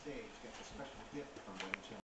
stage gets a special gift from Betty Chilton.